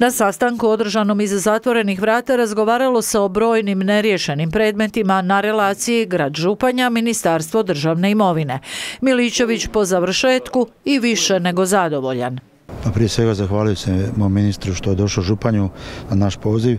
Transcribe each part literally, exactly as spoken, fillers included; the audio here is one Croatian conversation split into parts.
Na sastanku održanom iza zatvorenih vrata razgovaralo se o brojnim neriješenim predmetima na relaciji grad Županja, Ministarstvo državne imovine. Miličević po završetku i više nego zadovoljan. Pa prije svega zahvalio se mom ministru što je došao Županju na naš poziv.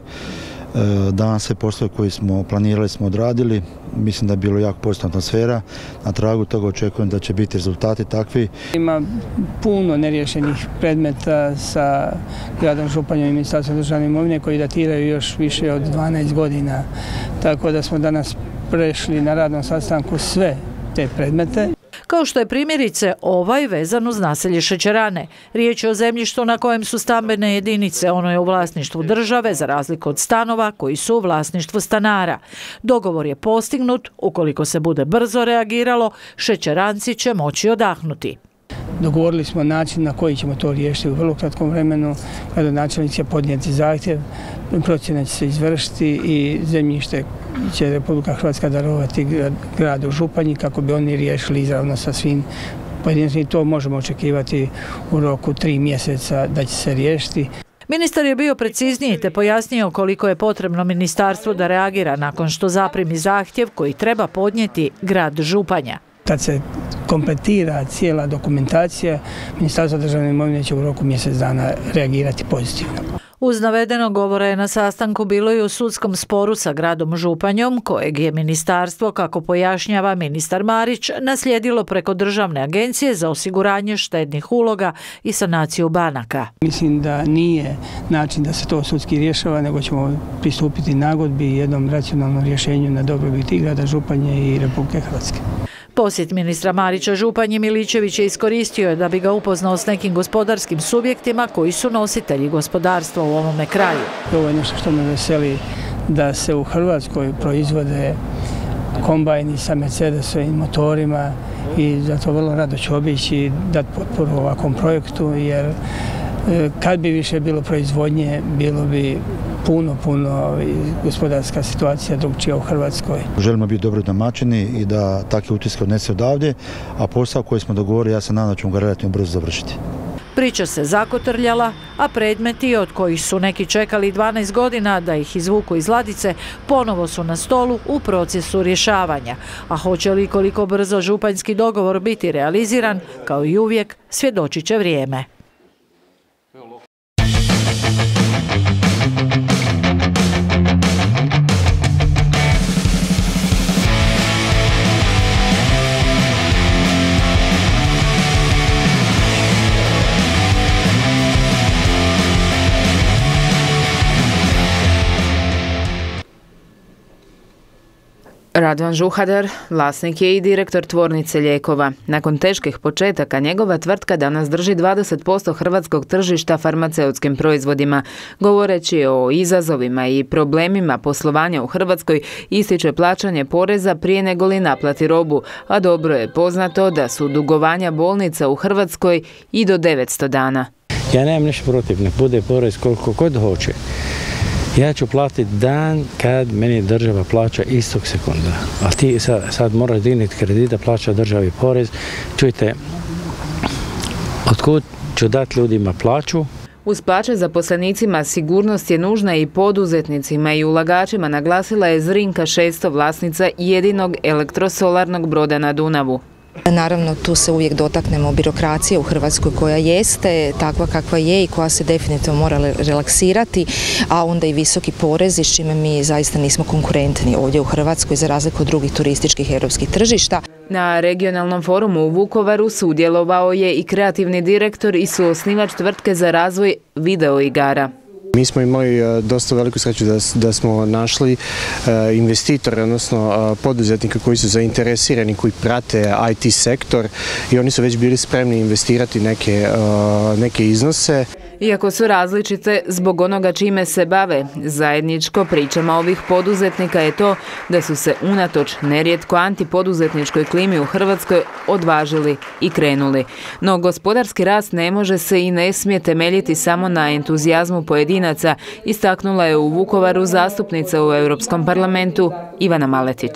Danas sve poslove koje smo planirali smo odradili. Mislim da je bilo jako pozitivna atmosfera. Na tragu toga očekujem da će biti rezultati takvi. Ima puno neriješenih predmeta sa gradom Županjom i Ministarstvom državne imovine koji datiraju još više od dvanaest godina. Tako da smo danas prešli na radnom sastanku sve te predmete. Kao što je primjerice ovaj vezan uz naselje Šećerane. Riječ je o zemljištu na kojem su stambene jedinice, ono je u vlasništvu države za razliku od stanova koji su u vlasništvu stanara. Dogovor je postignut, ukoliko se bude brzo reagiralo, šećeranci će moći odahnuti. Dogovorili smo način na koji ćemo to riješiti u vrlo kratkom vremenu. Gradonačelnik će podnijeti zahtjev, procjena će se izvršiti i zemljište će Republika Hrvatska darovati gradu Županji kako bi oni riješili izravno sa svim pojedincima. To možemo očekivati u roku tri mjeseca da će se riješiti. Ministar je bio precizniji te pojasnio koliko je potrebno ministarstvu da reagira nakon što zaprimi zahtjev koji treba podnijeti grad Županja. Kad se kompletira cijela dokumentacija, Ministarstvo državne imovine će u roku mjesec dana reagirati pozitivno. Uz navedeno govora je na sastanku bilo i o sudskom sporu sa gradom Županjom, kojeg je ministarstvo, kako pojašnjava ministar Marić, naslijedilo preko Državne agencije za osiguranje štednih uloga i sanaciju banaka. Mislim da nije način da se to sudski rješava, nego ćemo pristupiti nagodbi i jednom racionalnom rješenju na dobrobit i grada Županje i Republike Hrvatske. Posjet ministra Marića Županji Miličević je iskoristio da bi ga upoznao s nekim gospodarskim subjektima koji su nositelji gospodarstva u ovome kraju. Ovo je nešto što me veseli, da se u Hrvatskoj proizvode kombajni sa Mercedesovim motorima i zato vrlo rado ću obići i dati potporu ovakvom projektu, jer kad bi više bilo proizvodnje, bilo bi puno, puno gospodarska situacija drugčija u Hrvatskoj. Želimo biti dobri domaćini i da takve utiske odnese odavdje, a posao koji smo dogovorili, ja se nadam da ćemo ga relativno brzo završiti. Priča se zakotrljala, a predmeti od kojih su neki čekali dvanaest godina da ih izvuku iz ladice, ponovo su na stolu u procesu rješavanja. A hoće li koliko brzo županjski dogovor biti realiziran, kao i uvijek, svjedočit će vrijeme. Radovan Žuhader, vlasnik je i direktor tvornice lijekova. Nakon teških početaka njegova tvrtka danas drži dvadeset posto hrvatskog tržišta farmaceutskim proizvodima. Govoreći o izazovima i problemima poslovanja u Hrvatskoj, ističe plaćanje poreza prije nego li naplati robu, a dobro je poznato da su dugovanja bolnica u Hrvatskoj i do devetsto dana. Ja nemam ništa protiv, ne bude porez koliko god hoće. Ja ću platiti dan kad meni država plaća istog sekunda. A ti sad, sad moraš dignuti kredit da plaća državi porez. Čujte, otkud ću dati ljudima plaću? Uz plaće zaposlenicima sigurnost je nužna i poduzetnicima i ulagačima, naglasila je Zrinka Šesto, vlasnica jedinog elektrosolarnog broda na Dunavu. Naravno, tu se uvijek dotaknemo birokracije u Hrvatskoj koja jeste takva kakva je i koja se definitivno mora relaksirati, a onda i visoki porezi s čime mi zaista nismo konkurentni ovdje u Hrvatskoj za razliku od drugih turističkih europskih tržišta. Na regionalnom forumu u Vukovaru sudjelovao je i kreativni direktor i suosnivač tvrtke za razvoj videoigara. Mi smo imali dosta veliku sreću da, da smo našli uh, investitore, odnosno uh, poduzetnika koji su zainteresirani, koji prate I T sektor i oni su već bili spremni investirati neke, uh, neke iznose. Iako su različite zbog onoga čime se bave, zajedničko pričama ovih poduzetnika je to da su se unatoč nerijetko antipoduzetničkoj klimi u Hrvatskoj odvažili i krenuli. No gospodarski rast ne može se i ne smije temeljiti samo na entuzijazmu pojedinaca, istaknula je u Vukovaru zastupnica u Europskom parlamentu Ivana Maletić.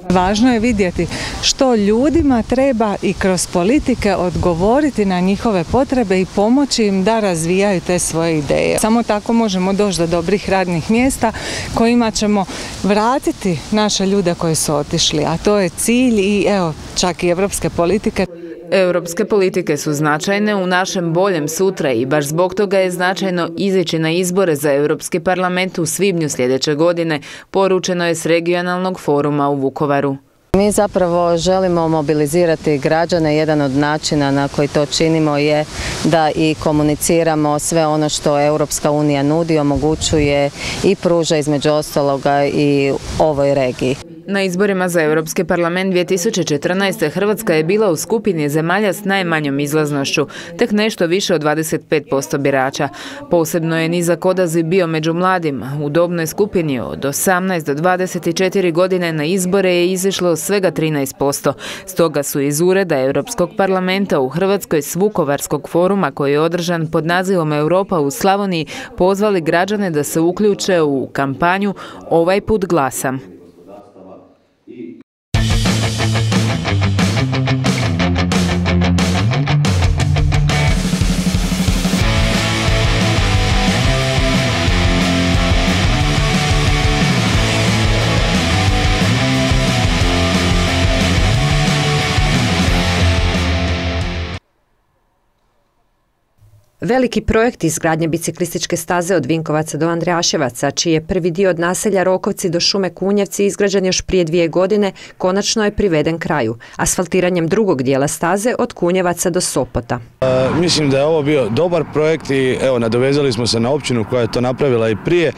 Važno je vidjeti što ljudima treba i kroz politike odgovoriti na njihove potrebe i pomoći im da razvijaju te svoje ideje. Samo tako možemo doći do dobrih radnih mjesta kojima ćemo vratiti naše ljude koji su otišli, a to je cilj i evo čak i evropske politike. Europske politike su značajne u našem boljem sutra i baš zbog toga je značajno izići na izbore za Europski parlament u svibnju sljedeće godine, poručeno je s regionalnog foruma u Vukovaru. Mi zapravo želimo mobilizirati građane. Jedan od načina na koji to činimo je da i komuniciramo sve ono što Europska unija nudi, omogućuje i pruža između ostaloga i ovoj regiji. Na izborima za Europski parlament dvije tisuće četrnaeste. Hrvatska je bila u skupini zemalja s najmanjom izlaznošću, tek nešto više od dvadeset pet posto birača. Posebno je nizak odaziv bio među mladima. U dobnoj skupini od osamnaest do dvadeset četiri godine na izbore je izišlo svega trinaest posto. Stoga su iz Ureda Europskog parlamenta u Hrvatskoj s Vukovarskog foruma koji je održan pod nazivom Europa u Slavoniji pozvali građane da se uključe u kampanju Ovaj put glasam. Veliki projekt izgradnje biciklističke staze od Vinkovaca do Andrijaševaca, čiji je prvi dio od naselja Rokovci do šume Kunjevci izgrađen još prije dvije godine, konačno je priveden kraju, asfaltiranjem drugog dijela staze od Kunjevaca do Sopota. E, mislim da je ovo bio dobar projekt i evo, nadovezali smo se na općinu koja je to napravila i prije.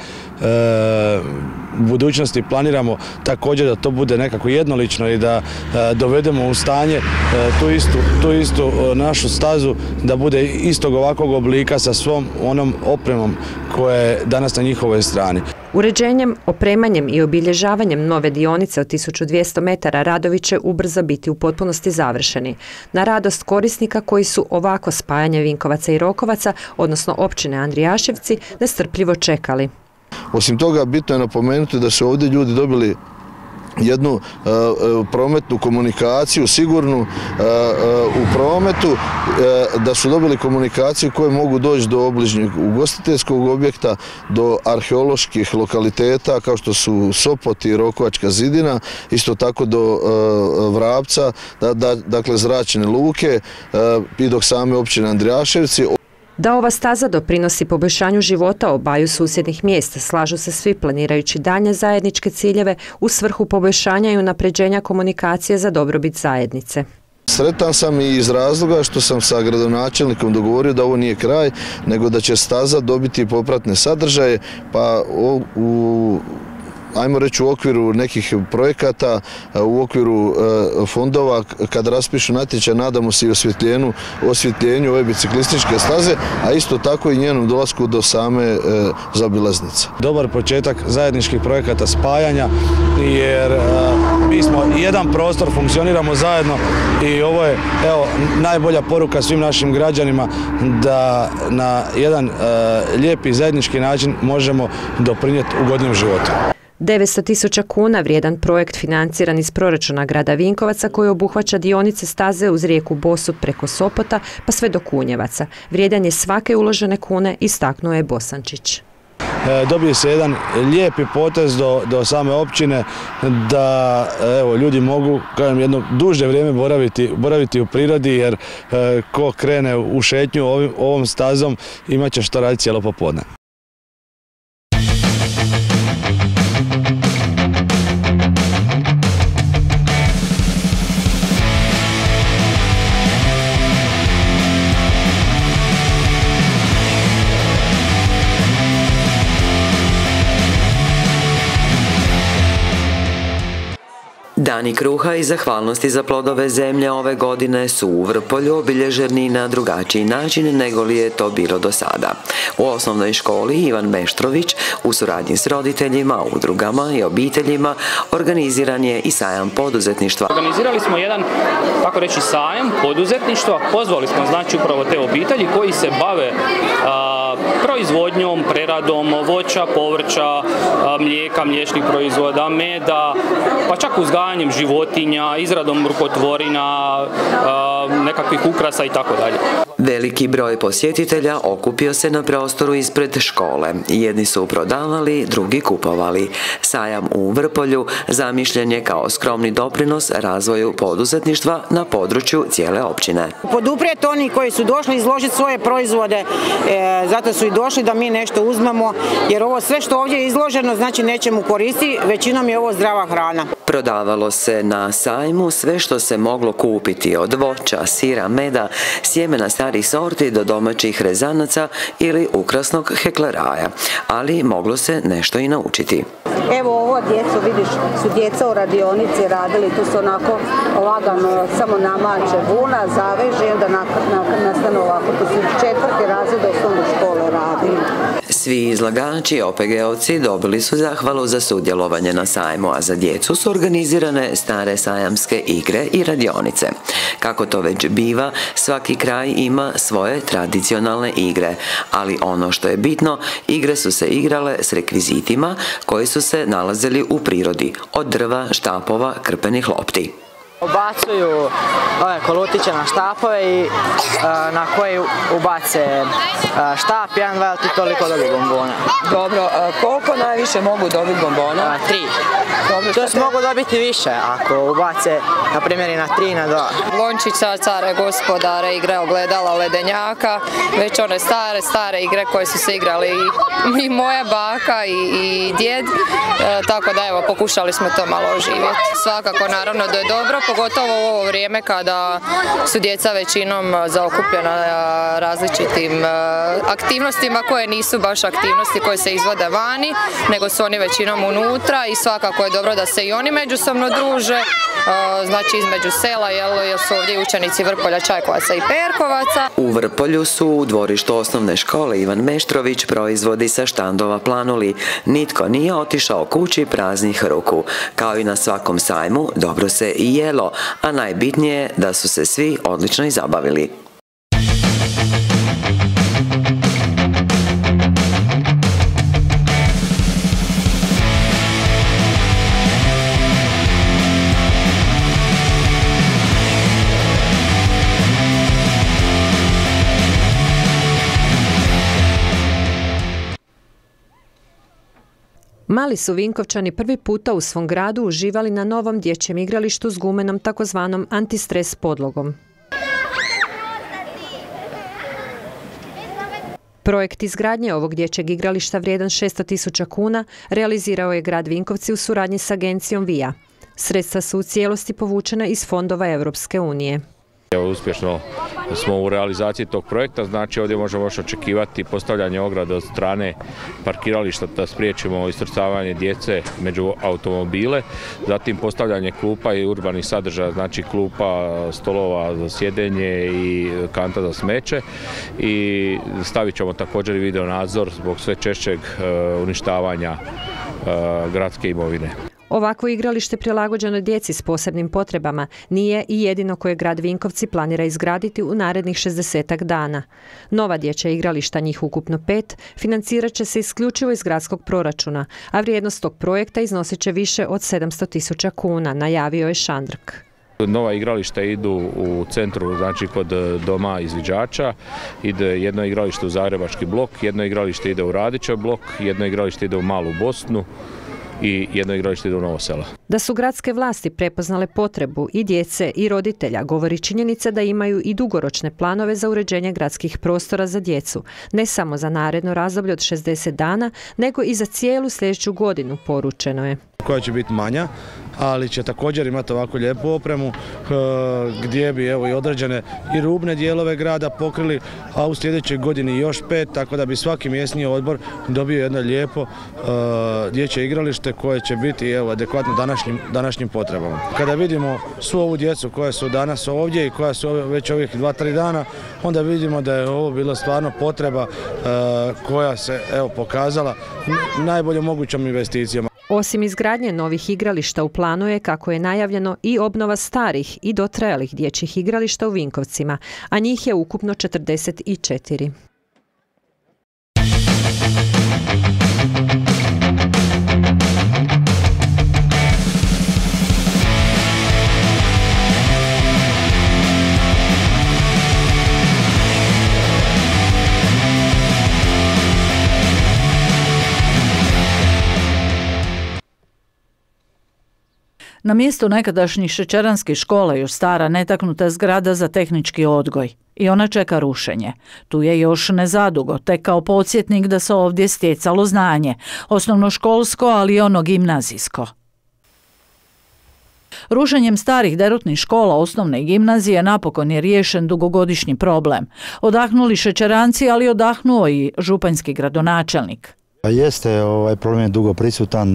E, u budućnosti planiramo također da to bude nekako jednolično i da e, dovedemo u stanje e, tu istu, tu istu e, našu stazu da bude istog ovakvog oblika sa svom onom opremom koja je danas na njihovoj strani. Uređenjem, opremanjem i obilježavanjem nove dionice od tisuću dvjesto metara radovi će ubrzo biti u potpunosti završeni. Na radost korisnika koji su ovako spajanje Vinkovaca i Rokovaca, odnosno općine Andrijaševci, nestrpljivo čekali. Osim toga, bitno je napomenuti da su ovdje ljudi dobili jednu uh, prometnu komunikaciju, sigurnu uh, uh, u prometu, uh, da su dobili komunikaciju koje mogu doći do obližnjeg ugostiteljskog objekta, do arheoloških lokaliteta kao što su Sopot i Rokovačka zidina, isto tako do uh, Vrapca, da, da, dakle zračne luke uh, i dok same općine Andrijaševci. Da ova staza doprinosi poboljšanju života obaju susjednih mjesta, slažu se svi planirajući daljnje zajedničke ciljeve u svrhu poboljšanja i unapređenja komunikacije za dobrobit zajednice. Sretan sam i iz razloga što sam sa gradonačelnikom dogovorio da ovo nije kraj, nego da će staza dobiti popratne sadržaje, pa u, u ajmo reći u okviru nekih projekata, u okviru fondova, kad raspišu natječaj, nadamo se i osvjetljenju, osvjetljenju ove biciklističke staze, a isto tako i njenom dolasku do same zaobilaznice. Dobar početak zajedničkih projekata spajanja, jer mi smo jedan prostor, funkcioniramo zajedno i ovo je evo, najbolja poruka svim našim građanima da na jedan lijepi zajednički način možemo doprinijeti ugodnijem životu. devetsto tisuća kuna vrijedan projekt financiran iz proračuna grada Vinkovaca koji obuhvaća dionice staze uz rijeku Bosu preko Sopota pa sve do Kunjevaca. Vrijedan je svake uložene kune, istaknuo je Bosančić. Dobije se jedan lijepi potez do, do same općine da evo, ljudi mogu kažem, jedno duže vrijeme boraviti, boraviti u prirodi jer e, ko krene u šetnju ovim, ovom stazom imat će što raditi cijelo popodne. Dani kruha i zahvalnosti za plodove zemlje ove godine su u Vrpolju obilježeni na drugačiji način nego li je to bilo do sada. U osnovnoj školi Ivan Meštrović u suradnji s roditeljima, udrugama i obiteljima organiziran je i sajam poduzetništva. Organizirali smo jedan, tako reći, sajam poduzetništva. Pozvali smo znači upravo te obitelji koji se bave a, proizvodnjom, preradom voća, povrća, mlijeka, mliječnih proizvoda, meda, pa čak uzgajanjem životinja, izradom rukotvorina, nekakvih ukrasa i tako dalje. Veliki broj posjetitelja okupio se na prostoru ispred škole. Jedni su prodavali, drugi kupovali. Sajam u Vrpolju zamišljen je kao skromni doprinos razvoju poduzetništva na području cijele općine. Poduprijeti oni koji su došli izložiti svoje proizvode, e, zato su i došli da mi nešto uzmemo, jer ovo sve što ovdje je izloženo znači nećemo koristiti, većinom je ovo zdrava hrana. Prodavalo se na sajmu sve što se moglo kupiti, od voća, sira, meda, sjemena starih sorti do domaćih rezanaca ili ukrasnog hekleraja, ali moglo se nešto i naučiti. Evo ovo djeco, vidiš, su djeca u radionici radili, tu su onako lagano, samo namače vuna, zaveže i onda nastane ovako, tu su četvrti razred osnovne škole radili. Svi izlagači, O P G-ovci dobili su zahvalu za sudjelovanje na sajmu, a za djecu su organizirane stare sajamske igre i radionice. Kako to već biva, svaki kraj ima svoje tradicionalne igre, ali ono što je bitno, igre su se igrale s rekvizitima koji su se nalazili u prirodi, od drva, štapova, krpenih lopti. Ubacuju ove kolutiće na štapove i uh, na koje ubace uh, štap, jedan, dva, ti toliko dobiti bombona. Dobro, uh, koliko najviše mogu dobiti bombona? Uh, tri. Dobro, to se mogu dobiti više ako ubace, na primjer, i na tri, na dva. Lončića, care, gospodare, igre ogledala, ledenjaka, već one stare, stare igre koje su se igrali i, i moja baka i, i djed, uh, tako da evo, pokušali smo to malo oživjeti. Svakako, naravno da je dobro, pogotovo u ovo vrijeme kada su djeca većinom zaokupljena različitim aktivnostima koje nisu baš aktivnosti koje se izvode vani, nego su oni većinom unutra i svakako je dobro da se i oni međusobno druže, znači između sela, jer su ovdje učenici Vrpolja, Čajkovaca i Perkovaca. U Vrpolju su u dvorištu osnovne škole Ivan Meštrović proizvodi sa štandova planuli. Nitko nije otišao kući praznih ruku. Kao i na svakom sajmu, dobro se i jelo, a najbitnije je da su se svi odlično i zabavili. Mali su Vinkovčani prvi puta u svom gradu uživali na novom dječjem igralištu s gumenom takozvanom antistres podlogom. Projekt izgradnje ovog dječjeg igrališta vrijedan šesto tisuća kuna realizirao je grad Vinkovci u suradnji s agencijom V I A. Sredstva su u cijelosti povučena iz fondova Europske unije. Uspješno smo u realizaciji tog projekta, znači ovdje možemo još očekivati postavljanje ograde od strane parkirališta da spriječimo istrcavanje djece među automobile, zatim postavljanje klupa i urbanih sadržaja, znači klupa, stolova za sjedenje i kanta za smeće, i stavit ćemo također i video nadzor zbog sve češćeg uništavanja gradske imovine. Ovakvo igralište prilagođeno djeci s posebnim potrebama nije i jedino koje grad Vinkovci planira izgraditi u narednih šezdesetak dana. Nova dječja igrališta, njih ukupno pet, financirat će se isključivo iz gradskog proračuna, a vrijednost tog projekta iznosit će više od sedamsto tisuća kuna, najavio je Šandrk. Nova igrališta idu u centru, znači kod doma izviđača, ide jedno igralište u Zagrebački blok, jedno igralište ide u Radićev blok, jedno igralište ide u Malu Bosnu i jedno igralište ide u Novo Selo. Da su gradske vlasti prepoznale potrebu i djece i roditelja govori činjenica da imaju i dugoročne planove za uređenje gradskih prostora za djecu, ne samo za naredno razdoblje od šezdeset dana, nego i za cijelu sljedeću godinu, poručeno je. Koja će biti manja, ali će također imati ovako lijepu opremu gdje bi evo i određene i rubne dijelove grada pokrili, a u sljedećoj godini još pet, tako da bi svaki mjesni odbor dobio jedno lijepo dječje igralište koje će biti evo adekvatno današnjim, današnjim potrebama. Kada vidimo svu ovu djecu koja su danas ovdje i koja su već ovih dva, tri dana, onda vidimo da je ovo bila stvarno potreba koja se evo pokazala najboljom mogućom investicijom. Osim izgradnje novih igrališta u planu je, kako je najavljeno, i obnova starih i dotrajalih dječjih igrališta u Vinkovcima, a njih je ukupno četrdeset četiri. Na mjestu nekadašnjih šećeranskih škola još stara netaknuta zgrada za tehnički odgoj. I ona čeka rušenje. Tu je još nezadugo, tek kao podsjetnik da se ovdje stjecalo znanje. Osnovnoškolsko, ali i ono gimnazijsko. Rušenjem starih derutnih škola osnovne i gimnazije napokon je riješen dugogodišnji problem. Odahnuli šećeranci, ali odahnuo i županjski gradonačelnik. Jeste, ovaj problem je dugo prisutan,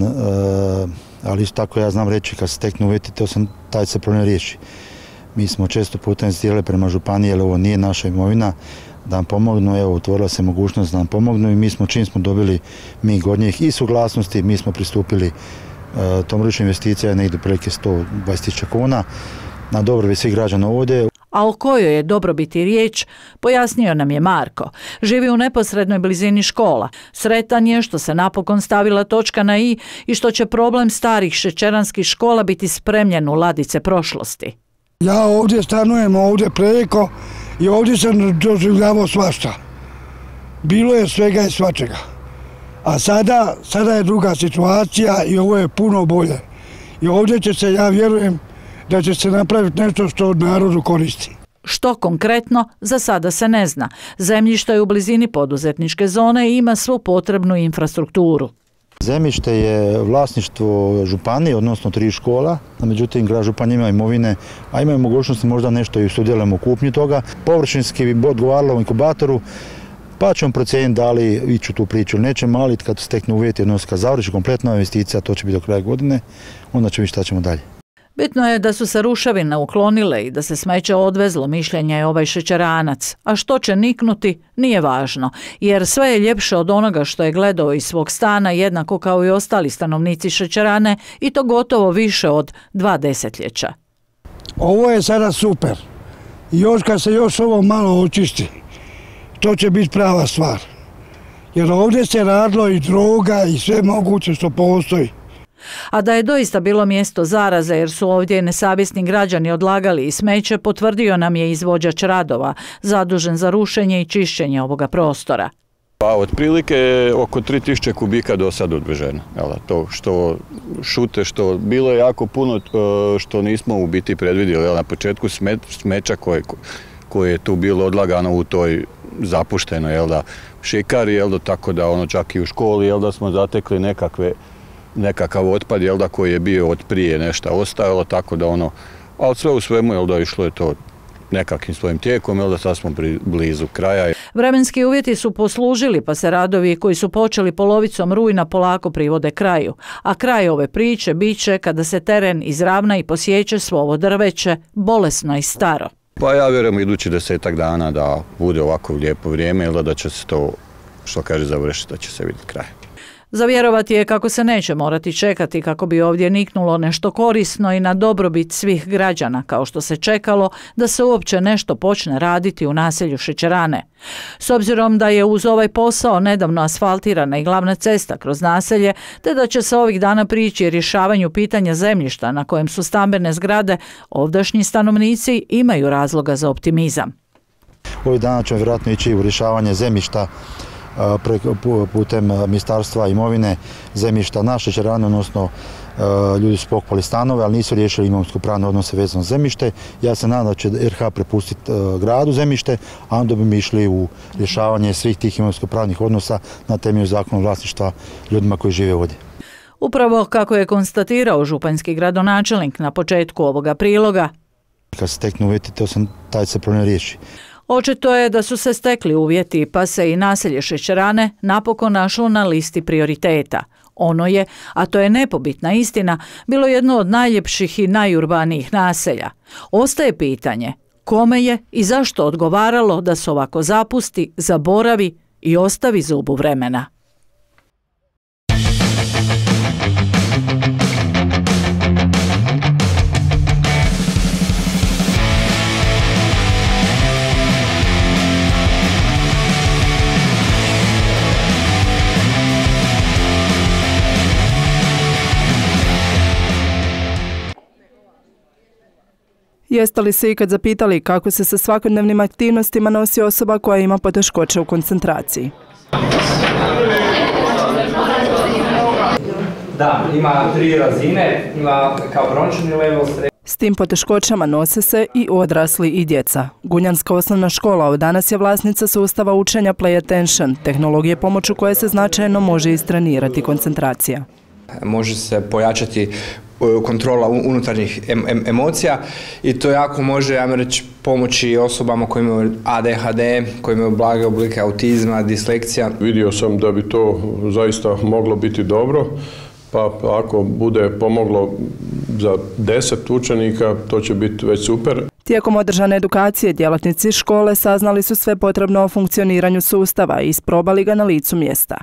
ali isto tako ja znam reći kad se steknu uvjeti, to sam taj se problem riješi. Mi smo često puta insistirali prema županiji, jer ovo nije naša imovina, da nam pomognu, evo, otvorila se mogućnost da nam pomognu i mi smo, čim smo dobili mi kod njih i suglasnosti, mi smo pristupili uh, tom ručnoj investicija, negdje prilike sto dvadeset tisuća kuna, na dobrobit svih građana ovdje. A o kojoj je dobrobiti riječ, pojasnio nam je Marko. Živi u neposrednoj blizini škola. Sretan je što se napokon stavila točka na i i što će problem starih šećeranskih škola biti spremljen u ladice prošlosti. Ja ovdje stanujem ovdje preko i ovdje sam doživljavao svašta. Bilo je svega i svačega. A sada, sada je druga situacija i ovo je puno bolje. I ovdje će se, ja vjerujem, da će se napraviti nešto što narodu koristi. Što konkretno, za sada se ne zna. Zemljište je u blizini poduzetničke zone i ima svu potrebnu infrastrukturu. Zemljište je vlasništvo županije, odnosno tri škola, međutim grad Županj ima imovine, a imaju mogućnosti možda nešto i sudjelujemo u kupnji toga. Površinski bi odgovaralo inkubatoru, pa ćemo procijeniti da li ići u tu priču ili nećemo, ali kad steknu uvjeti, odnosno kad završi kompletna investicija, to će biti do kraja godine, onda ćemo vidjeti šta ćemo dalje. Bitno je da su se ruševine uklonile i da se smeće odvezlo, mišljenja je ovaj šećeranac. A što će niknuti, nije važno, jer sve je ljepše od onoga što je gledao iz svog stana, jednako kao i ostali stanovnici šećerane, i to gotovo više od dva desetljeća. Ovo je sada super. Još kad se još ovo malo očisti, to će biti prava stvar. Jer ovdje se radilo i droga i sve moguće što postoji. A da je doista bilo mjesto zaraze jer su ovdje nesavjesni građani odlagali i smeće, potvrdio nam je izvođač radova, zadužen za rušenje i čišćenje ovoga prostora. Pa otprilike oko tri tisuće kubika do sad odveženo. To što šute, što bilo je jako puno što nismo u biti predvidjeli. Na početku smeća koje, koje je tu bilo odlagano u toj zapuštenoj šikari, tako da ono čak i u školi da smo zatekli nekakve nekakav otpad, jel da, koji je bio od prije nešto ostajalo, tako da ono, ali sve u svemu, jel da, išlo je to nekakvim svojim tijekom, jel da, sad smo blizu kraja. Vremenski uvjeti su poslužili, pa se radovi koji su počeli polovicom rujna polako privode kraju, a kraj ove priče bit će kada se teren izravna i posjeće svo ovo drveće, bolesno i staro. Pa ja vjerujem idući desetak dana da bude ovako lijepo vrijeme, jel da, da će se to, što kaže, završiti, da će se vidjeti kraj. Za vjerovati je kako se neće morati čekati kako bi ovdje niknulo nešto korisno i na dobrobit svih građana, kao što se čekalo da se uopće nešto počne raditi u naselju Šećerane. S obzirom da je uz ovaj posao nedavno asfaltirana i glavna cesta kroz naselje, te da će se ovih dana prići rješavanju pitanja zemljišta na kojem su stambene zgrade, ovdašnji stanovnici imaju razloga za optimizam. Ovih dana ćemo vjerojatno ići u rješavanje zemljišta putem Ministarstva imovine, zemljišta na Šećerani, odnosno ljudi su pokupali stanove, ali nisu riješili imovinsko-pravne odnose vezano za zemljište. Ja se nadam da će er ha prepustiti gradu zemljište, a onda bi mi išli u rješavanje svih tih imovinsko-pravnih odnosa na temelju zakona vlasništva ljudima koji žive ovdje. Upravo kako je konstatirao županjski gradonačelnik na početku ovoga priloga, kad se steknu uvjeti, to sam taj se problem riješi. Očito je da su se stekli uvjeti, pa se i naselje Šećerane napokon našlo na listi prioriteta. Ono je, a to je nepobitna istina, bilo jedno od najljepših i najurbanijih naselja. Ostaje pitanje kome je i zašto odgovaralo da se ovako zapusti, zaboravi i ostavi zubu vremena. Jeste li se ikad zapitali kako se sa svakodnevnim aktivnostima nosi osoba koja ima poteškoće u koncentraciji? Da, ima tri razine, ima kao brončani level. S tim poteškoćama nose se i odrasli i djeca. Gunjanska osnovna škola od danas je vlasnica sustava učenja Play Attention, tehnologije pomoću koje se značajno može istrenirati koncentracija. Može se pojačati kontrola unutarnjih emocija i to jako može, ja reći, pomoći osobama koji imaju A D H D, koji imaju blage oblike autizma, disleksija. Vidio sam da bi to zaista moglo biti dobro, pa ako bude pomoglo za deset učenika, to će biti već super. Tijekom održane edukacije djelatnici škole saznali su sve potrebno o funkcioniranju sustava i isprobali ga na licu mjesta.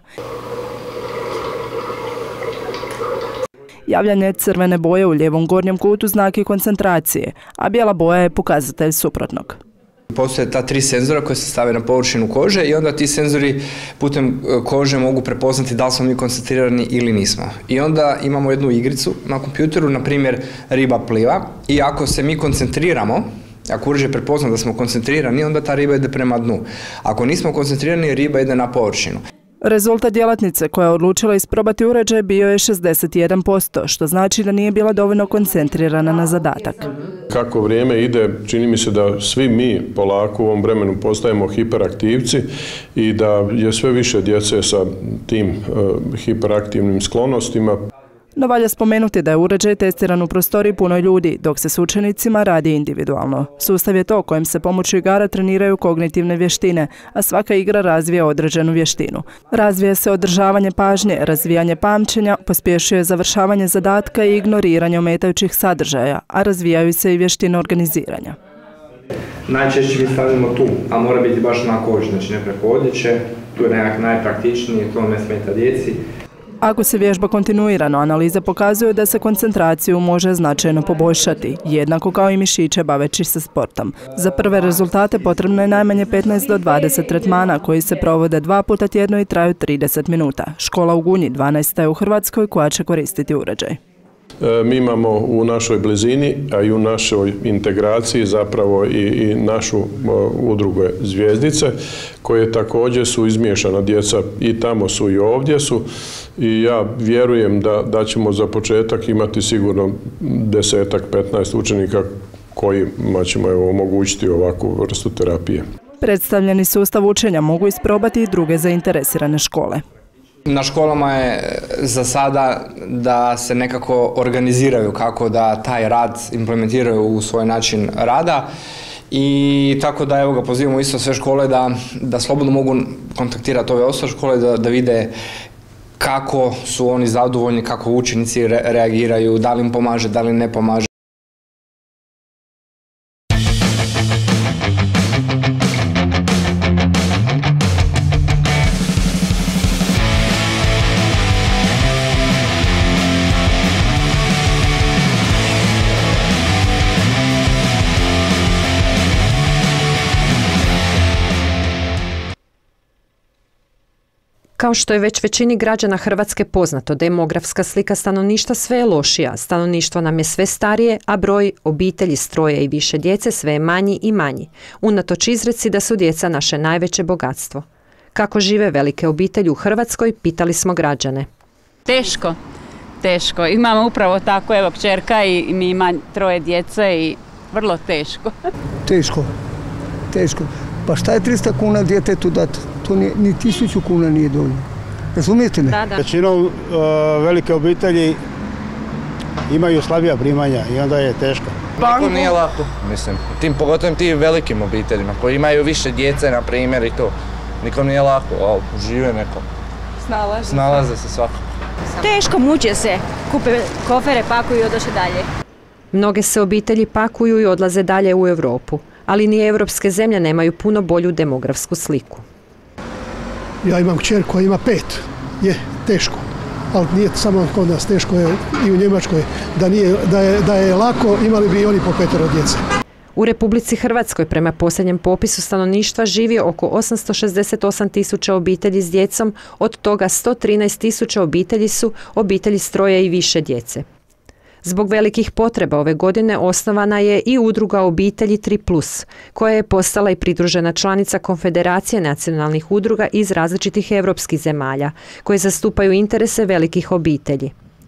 Javljanje crvene boje u lijevom gornjem kutu znak je koncentracije, a bijela boja je pokazatelj suprotnog. Postoje ta tri senzora koje se stave na površinu kože i onda ti senzori putem kože mogu prepoznati da li smo mi koncentrirani ili nismo. I onda imamo jednu igricu na kompjuteru, na primjer riba pliva, i ako se mi koncentriramo, ako uređaj prepozna da smo koncentrirani, onda ta riba ide prema dnu. Ako nismo koncentrirani, riba ide na površinu. Rezultat djelatnice koja je odlučila isprobati uređaj bio je šezdeset jedan posto, što znači da nije bila dovoljno koncentrirana na zadatak. Kako vrijeme ide, čini mi se da svi mi polako u ovom vremenu postajemo hiperaktivci i da je sve više djece sa tim uh, hiperaktivnim sklonostima. No valja spomenuti da je uređaj testiran u prostoriji puno ljudi, dok se s učenicima radi individualno. Sustav je to kojim se pomoću igara treniraju kognitivne vještine, a svaka igra razvija određenu vještinu. Razvija se održavanje pažnje, razvijanje pamćenja, pospješuje završavanje zadatka i ignoriranje ometajućih sadržaja, a razvijaju se i vještine organiziranja. Najčešće mi stavimo tu, a mora biti baš na koži, znači ne preko odjeće, tu je nekak najpraktičniji, to ne smeta djeci. Ako se vježba kontinuirano, analize pokazuju da se koncentraciju može značajno poboljšati, jednako kao i mišiće baveći se sportom. Za prve rezultate potrebno je najmanje petnaest do dvadeset tretmana koji se provode dva puta tjedno i traju trideset minuta. Škola u Gunji dvanaesta je u Hrvatskoj koja će koristiti uređaj. Mi imamo u našoj blizini, a i u našoj integraciji zapravo i, i našu uh, udrugu Zvijezdice, koje također su izmiješana djeca i tamo su i ovdje su, i ja vjerujem da, da ćemo za početak imati sigurno desetak, petnaest učenika kojima ćemo evo, omogućiti ovakvu vrstu terapije. Predstavljeni sustav učenja mogu isprobati i druge zainteresirane škole. Na školama je za sada da se nekako organiziraju kako da taj rad implementiraju u svoj način rada i tako da evo ga pozivamo isto sve škole da, da slobodno mogu kontaktirati ove ostale škole da, da vide kako su oni zadovoljni, kako učenici re, reagiraju, da li im pomaže, da li ne pomaže. Kao što je već većini građana Hrvatske poznato, demografska slika stanovništva sve je lošija. Stanovništvo nam je sve starije, a broj obitelji s troje i više djece sve je manji i manji. Unatoč izreci da su djeca naše najveće bogatstvo. Kako žive velike obitelji u Hrvatskoj, pitali smo građane. Teško, teško. Imamo upravo tako, evo kćerka i mi ima troje djece i vrlo teško. Teško, teško. Pa šta je trista kuna djetetu dati? To ni, ni tisuću kuna nije dovoljno. Razumijete me? Da, da. Većinom uh, velike obitelji imaju slabija primanja i onda je teško. Nikom nije lako, mislim. Tim, pogotovo tim velikim obiteljima koji imaju više djece, na primjer, i to. Nikom nije lako, ali žive neko. Snalaze. Snalaze se svakako. Teško, muče se. Kupe kofere, pakuju i odoše dalje. Mnoge se obitelji pakuju i odlaze dalje u Europu, ali ni evropske zemlje nemaju puno bolju demografsku sliku. Ja imam kćer koja ima pet, je teško, ali nije samo kod nas, teško je i u Njemačkoj. Da, nije, da, je, da je lako, imali bi i oni po petero djece. U Republici Hrvatskoj prema posljednjem popisu stanovništva živi oko osamsto šezdeset osam tisuća obitelji s djecom, od toga sto trinaest tisuća obitelji su obitelji s troje i više djece. Zbog velikih potreba ove godine osnovana je i udruga obitelji tri plus, koja je postala i pridružena članica Konfederacije nacionalnih udruga iz različitih europskih zemalja, koje zastupaju interese velikih obitelji.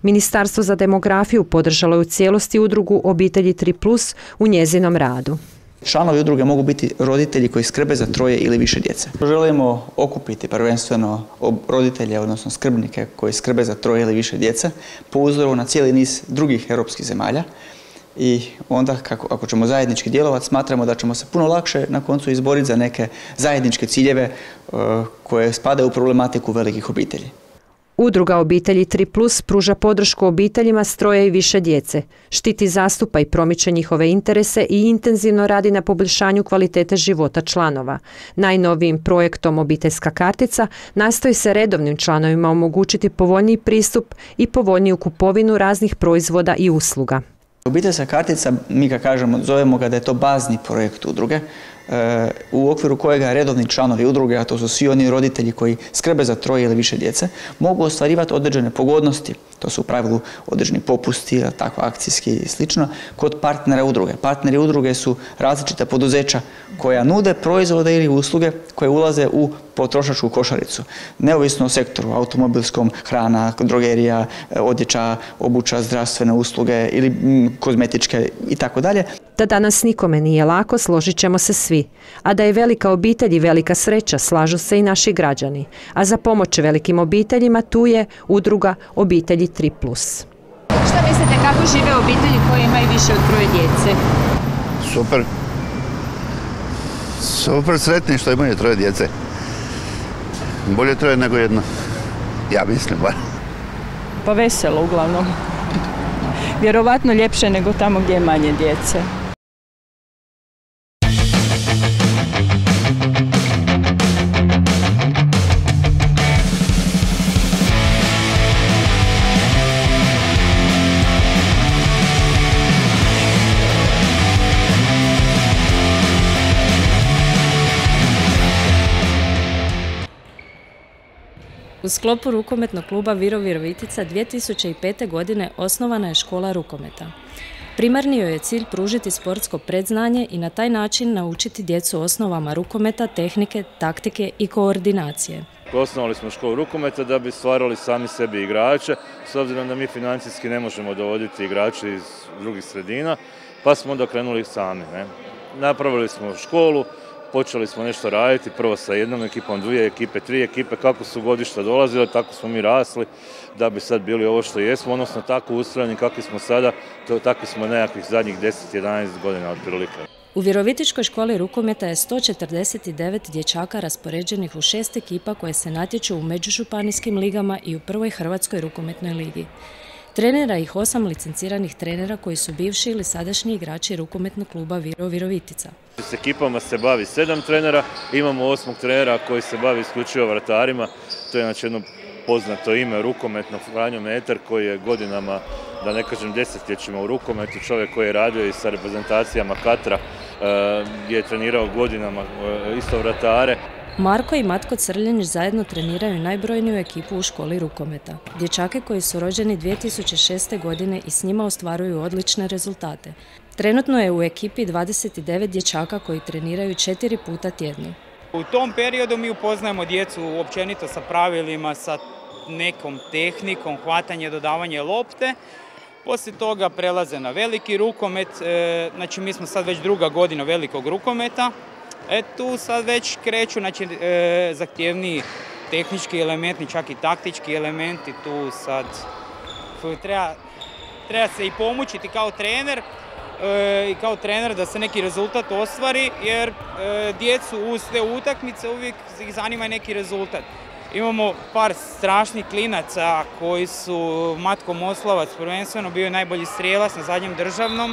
Ministarstvo za demografiju podržalo je u cijelosti udrugu Obitelji tri plus u njezinom radu. Članovi udruge mogu biti roditelji koji skrbe za troje ili više djece. Želimo okupiti prvenstveno roditelje, odnosno skrbnike koji skrbe za troje ili više djece po uzoru na cijeli niz drugih europskih zemalja. I onda, kako, ako ćemo zajednički djelovati, smatramo da ćemo se puno lakše na koncu izboriti za neke zajedničke ciljeve uh, koje spadaju u problematiku velikih obitelji. Udruga Obitelji tri plus pruža podršku obiteljima s troje i više djece, štiti, zastupa i promiče njihove interese i intenzivno radi na poboljšanju kvalitete života članova. Najnovijim projektom Obiteljska kartica nastoji se redovnim članovima omogućiti povoljniji pristup i povoljniju kupovinu raznih proizvoda i usluga. Obiteljska kartica, mi ga kažemo, zovemo ga da je to bazni projekt udruge, u okviru kojega redovni članovi udruge, a to su svi oni roditelji koji skrbe za troje ili više djece, mogu ostvarivati određene pogodnosti, to su u pravilu određeni popusti, tako akcijski i slično, kod partnera udruge. Partneri udruge su različita poduzeća koja nude proizvode ili usluge koje ulaze u potrošačku košaricu. Neovisno o sektoru, automobilskom, hrana, drogerija, odjeća, obuća, zdravstvene usluge ili kozmetičke i tako dalje. Da danas nikome nije lako, složit ćemo se svi. A da je velika obitelj i velika sreća, slažu se i naši građani. A za pomoć velikim obiteljima tu je udruga Obitelji tri plus. Šta mislite, kako žive obitelji koje imaju više od troje djece? Super. Super sretni što imaju troje djece. Bolje troje nego jedno. Ja mislim bar. Pa veselo uglavnom. Vjerovatno ljepše nego tamo gdje je manje djece. U sklopu rukometnog kluba Viro Virovitica dvije tisuće pete. godine osnovana je škola rukometa. Primarni joj je cilj pružiti sportsko predznanje i na taj način naučiti djecu osnovama rukometa, tehnike, taktike i koordinacije. Osnovali smo školu rukometa da bi stvarali sami sebi igrače, s obzirom da mi financijski ne možemo dovoditi igrače iz drugih sredina, pa smo onda krenuli sami. Ne? Napravili smo školu, počeli smo nešto raditi, prvo sa jednom ekipom, dvije ekipe, tri ekipe, kako su godišta dolazile, tako smo mi rasli, da bi sad bili ovo što jesmo, odnosno tako ustrojeni kakvi smo sada, to, takvi smo nekakvih zadnjih deset do jedanaest godina otprilike. U Virovitičkoj školi rukometa je sto četrdeset devet dječaka raspoređenih u šest ekipa koje se natječu u međužupanijskim ligama i u prvoj Hrvatskoj rukometnoj ligi. Trenera ih osam licenciranih trenera koji su bivši ili sadašnji igrači rukometnog kluba Viro Virovitica. S ekipama se bavi sedam trenera, imamo osmog trenera koji se bavi isključivo vratarima, to je znači jedno poznato ime rukometno, Franjo Metar, koji je godinama, da ne kažem desetljećima u rukometu, čovjek koji je radio i sa reprezentacijama Katra, gdje je trenirao godinama isto vratare. Marko i Matko Crljenić zajedno treniraju najbrojniju ekipu u školi rukometa. Dječake koji su rođeni dvije tisuće šeste. godine i s njima ostvaruju odlične rezultate. Trenutno je u ekipi dvadeset devet dječaka koji treniraju četiri puta tjedno. U tom periodu mi upoznajemo djecu općenito sa pravilima, sa nekom tehnikom, hvatanje, dodavanje lopte. Poslije toga prelaze na veliki rukomet, znači mi smo sad već druga godina velikog rukometa. E tu sad već kreću, znači, e, zahtjevniji tehnički elementi, čak i taktički elementi, tu sad treba, treba se i pomučiti kao trener e, i kao trener da se neki rezultat ostvari, jer e, djecu uz te utakmice uvijek ih zanima neki rezultat. Imamo par strašnih klinaca koji su Matko Moslavac prvenstveno bio najbolji strijelac na zadnjem državnom,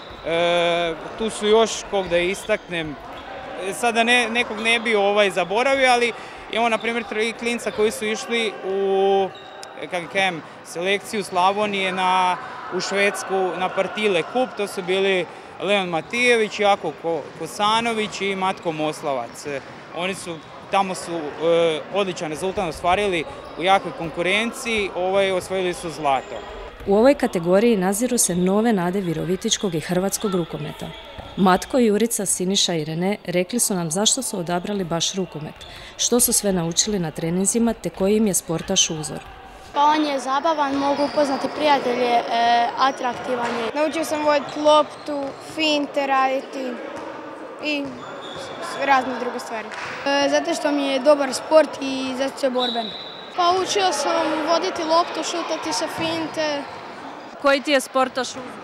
e, tu su još, kog da istaknem, sada ne, nekog ne bi ovaj zaboravio, ali imamo na primjer tri klinca koji su išli u kako kažem, selekciju Slavonije na, u Švedsku na Partile Kup, to su bili Leon Matijević, Jako Kosanović i Matko Moslavac. Oni su, tamo su e, odličan rezultat ostvarili u jakoj konkurenciji, ovaj, osvojili su zlato. U ovoj kategoriji naziru se nove nade virovitičkog i hrvatskog rukometa. Matko, Jurica, Siniša i Rene rekli su nam zašto su odabrali baš rukomet, što su sve naučili na treninzima te koji im je sportaš uzor. Pa on je zabavan, mogu upoznati prijatelje, e, atraktivan je. Naučio sam voditi loptu, finte raditi i razne druge stvari. E, zato što mi je dobar sport i zato što je borben. Pa učio sam voditi loptu, šutati sa finte. Koji ti je sportaš?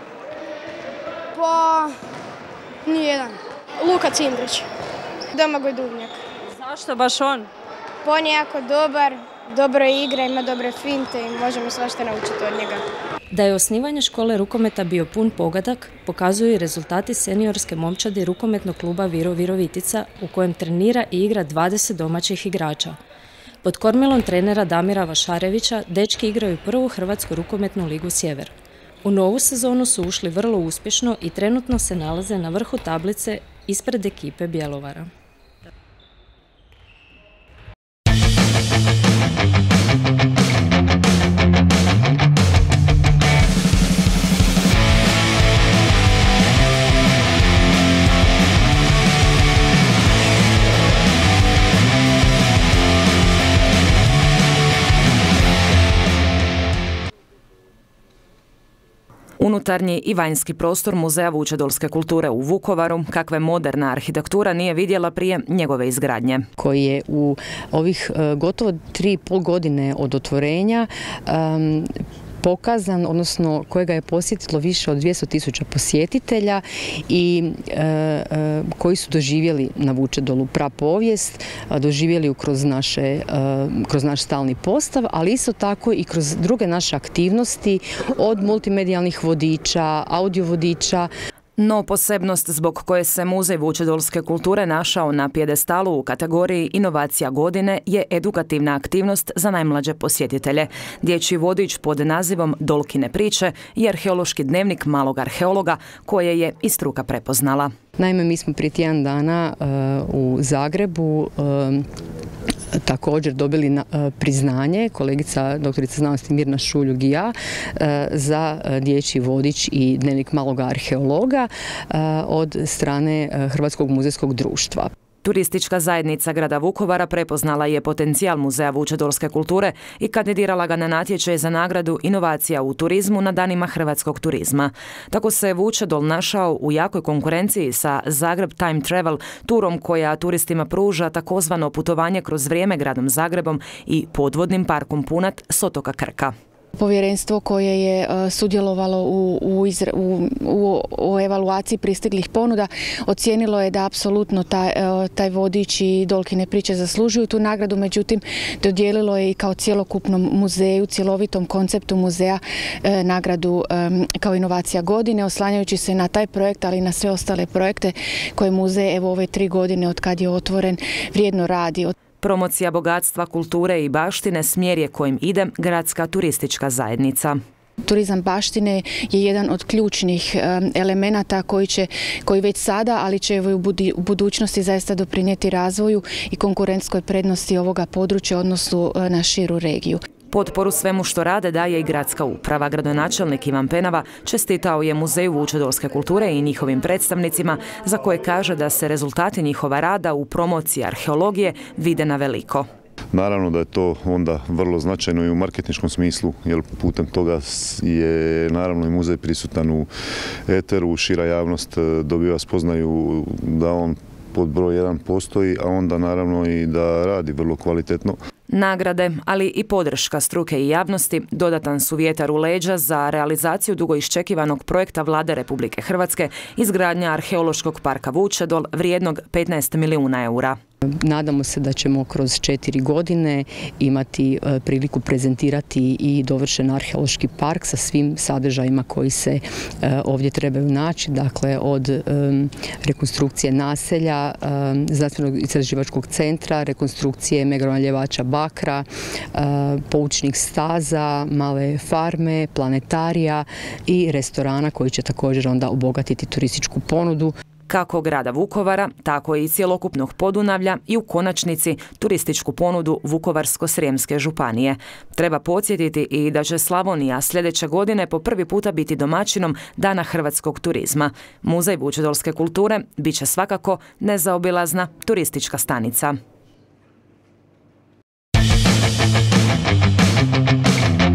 Pa, nijedan. Luka Cindrić. Domagoj Duvnjak. Zašto baš on? Pa on je jako dobar, dobro igra, ima dobre finte i možemo svašta naučiti od njega. Da je osnivanje škole rukometa bio pun pogodak, pokazuju i rezultati seniorske momčadi rukometnog kluba Viro Virovitica, u kojem trenira i igra dvadeset domaćih igrača. Pod kormilom trenera Damira Vašarevića dečki igraju prvu Hrvatsku rukometnu ligu Sjever. U novu sezonu su ušli vrlo uspješno i trenutno se nalaze na vrhu tablice ispred ekipe Bjelovara. Unutarnji i vanjski prostor Muzeja vučedolske kulture u Vukovaru, kakve moderna arhitektura nije vidjela prije njegove izgradnje. Koji je u ovih gotovo tri i pol godine od otvorenja um, pokazan, odnosno kojega je posjetilo više od dvjesto tisuća posjetitelja i e, e, koji su doživjeli na Vučedolu prapovijest, doživjeli ju kroz, naše, e, kroz naš stalni postav, ali isto tako i kroz druge naše aktivnosti, od multimedijalnih vodiča, audio vodiča. No posebnost zbog koje se Muzej vučedolske kulture našao na pjedestalu u kategoriji Inovacija godine je edukativna aktivnost za najmlađe posjetitelje. Dječji vodič pod nazivom Dolkine priče i arheološki dnevnik malog arheologa koje je i struka prepoznala. Naime, mi smo prije tjedan dana uh, u Zagrebu uh, također dobili na, uh, priznanje, kolegica doktorica znanosti Mirna Šuljug i ja, uh, za uh, dječji vodič i dnevnik malog arheologa uh, od strane uh, Hrvatskog muzejskog društva. Turistička zajednica grada Vukovara prepoznala je potencijal Muzeja vučedolske kulture i kandidirala ga na natječaj za nagradu Inovacija u turizmu na danima hrvatskog turizma. Tako se Vučedol našao u jakoj konkurenciji sa Zagreb Time Travel turom koja turistima pruža takozvano putovanje kroz vrijeme gradom Zagrebom i podvodnim parkom Punat s otoka Krka. Povjerenstvo koje je uh, sudjelovalo u, u, izra, u, u, u evaluaciji pristiglih ponuda ocijenilo je da apsolutno taj, uh, taj vodič i Dolkine priče zaslužuju tu nagradu, međutim dodijelilo je i kao cjelokupnom muzeju, cjelovitom konceptu muzeja uh, nagradu um, kao inovacija godine, oslanjajući se na taj projekt, ali i na sve ostale projekte koje muzej evo ove tri godine od kad je otvoren vrijedno radi. Promocija bogatstva, kulture i baštine smjer je kojim ide gradska turistička zajednica. Turizam baštine je jedan od ključnih elemenata koji će, koji već sada, ali će u budućnosti zaista doprinijeti razvoju i konkurentskoj prednosti ovoga područja, odnosno na širu regiju. Potporu svemu što rade daje i gradska uprava. Gradonačelnik Ivan Penava čestitao je Muzeju vučedolske kulture i njihovim predstavnicima za koje kaže da se rezultati njihova rada u promociji arheologije vide na veliko. Naravno da je to onda vrlo značajno i u marketinškom smislu, jer putem toga je naravno i muzej prisutan u eteru, šira javnost dobiva spoznaju da on pod broj jedan postoji, a onda naravno i da radi vrlo kvalitetno. Nagrade, ali i podrška struke i javnosti dodatan su vjetar u leđa za realizaciju dugo iščekivanog projekta Vlade Republike Hrvatske izgradnja arheološkog parka Vučedol vrijednog petnaest milijuna eura. Nadamo se da ćemo kroz četiri godine imati priliku prezentirati i dovršen arheološki park sa svim sadržajima koji se ovdje trebaju naći, dakle od rekonstrukcije naselja, znanstvenog istraživačkog centra, rekonstrukcije megaloljevača bakra, poučnih staza, male farme, planetarija i restorana koji će također onda obogatiti turističku ponudu. Kako grada Vukovara, tako i cjelokupnog Podunavlja i u konačnici turističku ponudu Vukovarsko-srijemske županije. Treba podsjetiti i da će Slavonija sljedeće godine po prvi puta biti domaćinom Dana hrvatskog turizma. Muzej vučedolske kulture bit će svakako nezaobilazna turistička stanica.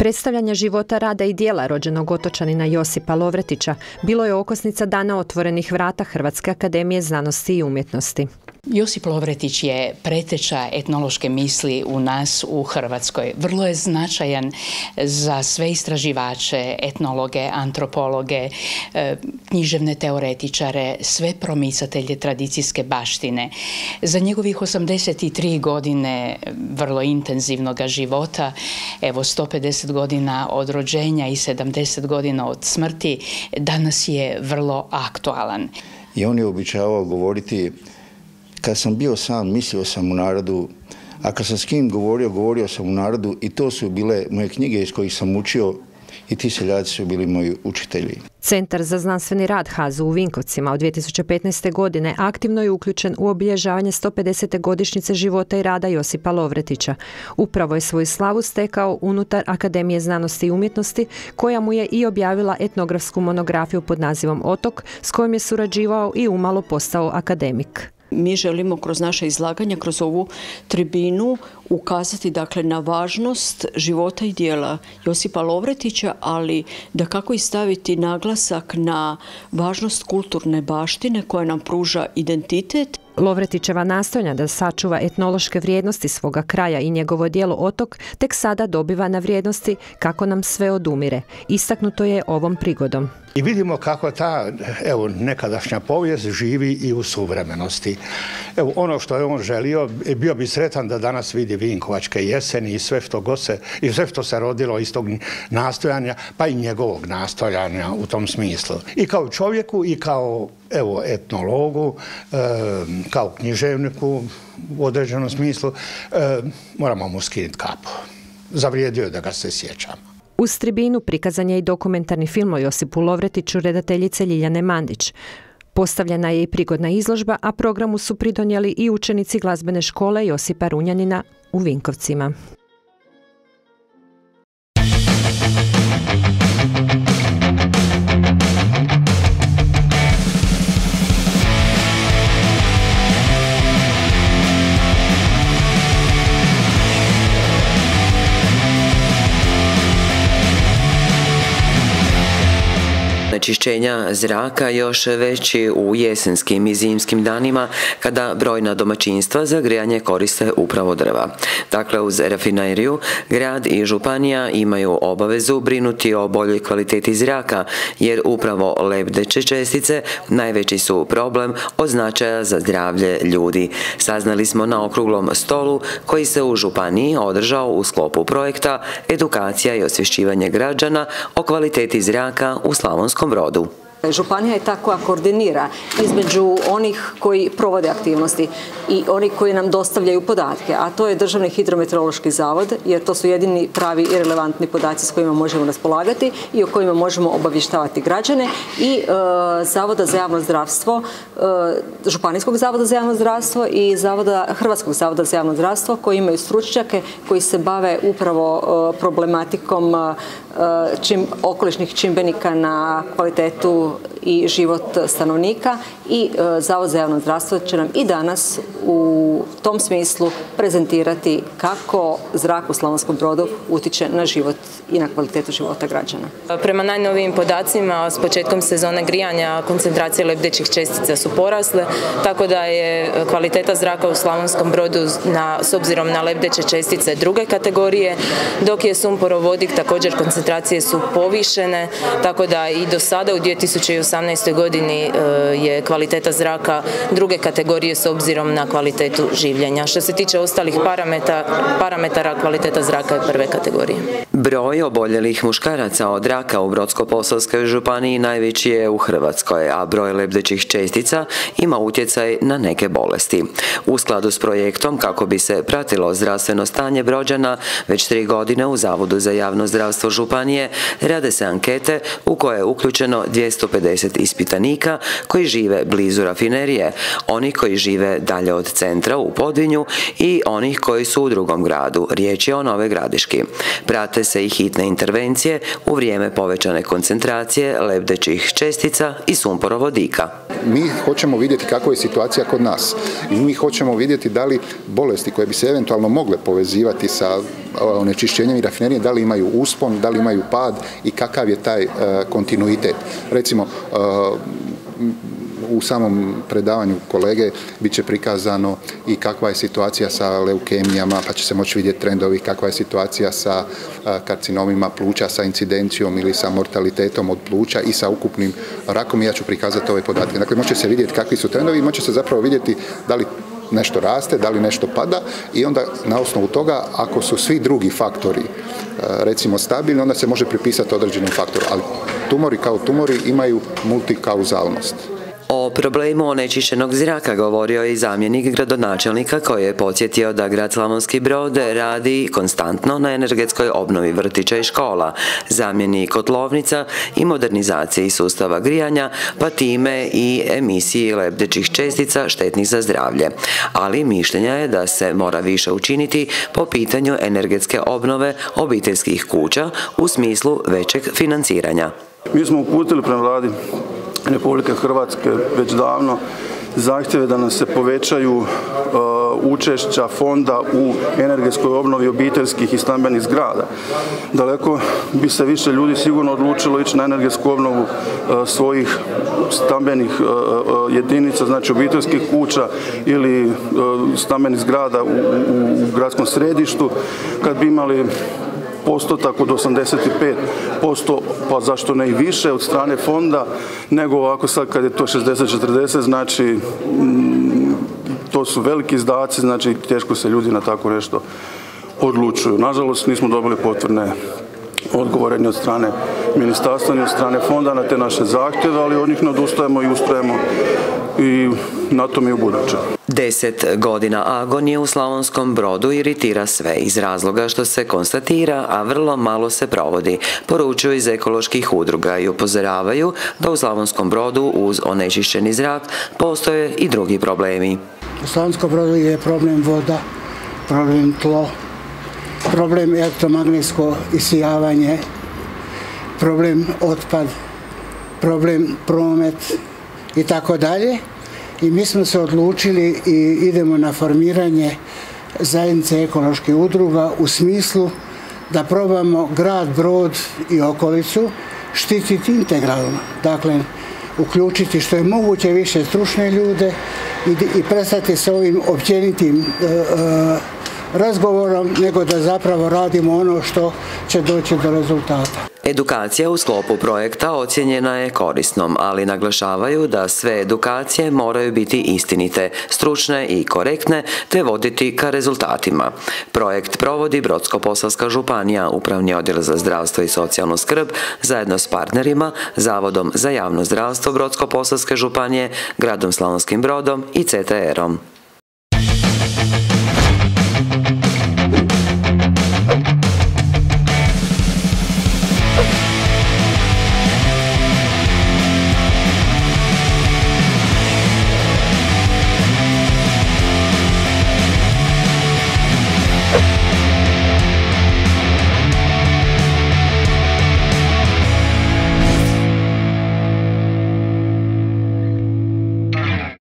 Predstavljanje života, rada i dijela rođenog otočanina Josipa Lovretića bilo je okosnica Dana otvorenih vrata Hrvatske akademije znanosti i umjetnosti. Josip Lovretić je preteča etnološke misli u nas u Hrvatskoj. Vrlo je značajan za sve istraživače, etnologe, antropologe, književne teoretičare, sve promicatelje tradicijske baštine. Za njegovih osamdeset tri godine vrlo intenzivnog života, evo sto pedeset godina od rođenja i sedamdeset godina od smrti, danas je vrlo aktualan. I on je običavao govoriti: kad sam bio sam, mislio sam u narodu, a kad sam s kim govorio, govorio sam u narodu, i to su bile moje knjige iz kojih sam učio, i ti seljaci su bili moji učitelji. Centar za znanstveni rad H A Z U u Vinkovcima od dvije tisuće petnaeste. godine aktivno je uključen u obilježavanje sto pedesete. godišnjice života i rada Josipa Lovretića. Upravo je svoju slavu stekao unutar Akademije znanosti i umjetnosti, koja mu je i objavila etnografsku monografiju pod nazivom Otok, s kojom je surađivao i umalo postao akademik. Mi želimo kroz naše izlaganja, kroz ovu tribinu ukazati dakle na važnost života i djela Josipa Lovretića, ali da kako i staviti naglasak na važnost kulturne baštine koja nam pruža identitet. Lovretićeva nastojanja da sačuva etnološke vrijednosti svoga kraja i njegovo djelo Otok tek sada dobiva na vrijednosti kako nam sve odumire. Istaknuto je ovom prigodom. I vidimo kako ta, evo, nekadašnja povijest živi i u suvremenosti. Evo, ono što je on želio, bio bi sretan da danas vidi Vinkovačke jeseni i sve što go se, i sve što se rodilo iz tog nastojanja, pa i njegovog nastojanja u tom smislu. I kao čovjeku i kao, evo, etnologu, e, kao književniku u određenom smislu, e, moramo mu skinuti kapu. Zavrijedio je da ga se sjećamo. Uz tribinu prikazan je i dokumentarni film o Josipu Lovretiću redateljice Ljiljane Mandić. Postavljena je i prigodna izložba, a programu su pridonijeli i učenici glazbene škole Josipa Runjanina u Vinkovcima. Onečišćenja zraka još veći u jesenskim i zimskim danima kada brojna domaćinstva za grijanje koriste upravo drva. Dakle, uz rafineriju, grad i županija imaju obavezu brinuti o boljoj kvaliteti zraka, jer upravo lebdeće čestice najveći su problem od značaja za zdravlje ljudi. Saznali smo na okruglom stolu koji se u županiji održao u sklopu projekta Edukacija i osvješćivanje građana o kvaliteti zraka u Slavonskom Brodu. Županija je ta koja koordinira između onih koji provode aktivnosti i onih koji nam dostavljaju podatke, a to je Državni hidrometeorološki zavod, jer to su jedini pravi i relevantni podaci s kojima možemo raspolagati i o kojima možemo obavještavati građane, i e, Zavoda za javno zdravstvo, e, Županijskog zavoda za javno zdravstvo i zavoda, Hrvatskog zavoda za javno zdravstvo, koji imaju stručnjake koji se bave upravo e, problematikom e, čim, okolišnih čimbenika na kvalitetu i život stanovnika, i e, Zavod za javno zdravstvo će nam i danas u tom smislu prezentirati kako zrak u Slavonskom Brodu utiče na život i na kvalitetu života građana. Prema najnovijim podacima, s početkom sezone grijanja koncentracije lebdećih čestica su porasle, tako da je kvaliteta zraka u Slavonskom Brodu na, s obzirom na lebdeće čestice druge kategorije, dok je sumporovodik također koncentracije su povišene, tako da i do sada u dvije tisuće osamnaestoj godini je kvaliteta zraka druge kategorije s obzirom na kvalitetu življenja. Što se tiče ostalih parametara, parametara kvaliteta zraka je prve kategorije. Broj oboljelih muškaraca od raka u Brodsko-posavskoj županiji najveći je u Hrvatskoj, a broj lebdećih čestica ima utjecaj na neke bolesti. U skladu s projektom kako bi se pratilo zdravstveno stanje Brođana, već tri godine u Zavodu za javno zdravstvo županije rade se ankete u koje je uključeno dvjesto pedeset ispitanika koji žive blizu rafinerije, oni koji žive dalje od centra u Podvinju i onih koji su u drugom gradu, riječ je o Novoj Gradiški. Prate se i hitne intervencije u vrijeme povećane koncentracije lebdećih čestica i sumporovodika. mi hoćemo vidjeti kakva je situacija kod nas. I mi hoćemo vidjeti da li bolesti koje bi se eventualno mogle povezivati sa onečišćenjem i rafinerijom, da li imaju uspon, da li imaju pad i kakav je taj kontinuitet. Recimo, u samom predavanju kolege bit će prikazano i kakva je situacija sa leukemijama, pa će se moći vidjeti trendovi, kakva je situacija sa karcinomima pluća, sa incidencijom ili sa mortalitetom od pluća i sa ukupnim rakom. Ja ću prikazati ove podatke. Dakle, moće se vidjeti kakvi su trendovi i moće se zapravo vidjeti da li nešto raste, da li nešto pada i onda na osnovu toga, ako su svi drugi faktori recimo stabilni, onda se može pripisati određenom faktoru, ali tumori kao tumori imaju multikauzalnost. O problemu onečišćenog zraka govorio je i zamjenik gradonačelnika koji je podsjetio da grad Slavonski Brod radi konstantno na energetskoj obnovi vrtića i škola, zamjeni kotlovnica i modernizaciji sustava grijanja, pa time i emisiji lebdećih čestica štetnih za zdravlje. Ali mišljenja je da se mora više učiniti po pitanju energetske obnove obiteljskih kuća u smislu većeg financiranja. Mi smo uputili prema vladi Republike Hrvatske već davno zahtjeve da nam se povećaju uh, učešća fonda u energetskoj obnovi obiteljskih i stambenih zgrada. Daleko bi se više ljudi sigurno odlučilo ići na energetsku obnovu uh, svojih stambenih uh, jedinica, znači obiteljskih kuća ili uh, stambenih zgrada u, u, u gradskom središtu, kad bi imali postotak od osamdeset pet posto, pa zašto ne i više od strane fonda, nego ovako sad kad je to šezdeset četrdeset, znači to su veliki izdaci, znači teško se ljudi na tako nešto odlučuju. Nažalost, nismo dobili potvrdne odgovore ni od strane ministarstva, ni od strane fonda na te naše zahtjeve, ali od njih ne odustajemo i ustrajemo i na tom i u buduće. Deset godina agonije u Slavonskom Brodu iritira sve iz razloga što se konstatira, a vrlo malo se provodi, poručuju iz ekoloških udruga i upozoravaju da u Slavonskom Brodu uz onečišćeni zrak postoje i drugi problemi. U Slavonskom Brodu je problem voda, problem tlo, problem elektromagnetsko isijavanje, problem otpad, problem promet i tako dalje. I mi smo se odlučili i idemo na formiranje zajednice ekoloških udruga u smislu da probamo grad Brod i okolicu štititi integralno. Dakle, uključiti što je moguće više stručne ljude i, i prestati sa ovim općenitim e, e, razgovorom, nego da zapravo radimo ono što će doći do rezultata. Edukacija u sklopu projekta ocjenjena je korisnom, ali naglašavaju da sve edukacije moraju biti istinite, stručne i korektne, te voditi ka rezultatima. Projekt provodi Brodsko-posavska županija, Upravni odjel za zdravstvo i socijalnu skrb, zajedno s partnerima, Zavodom za javno zdravstvo Brodsko-posavske županije, gradom Slavonskim Brodom i C T R-om.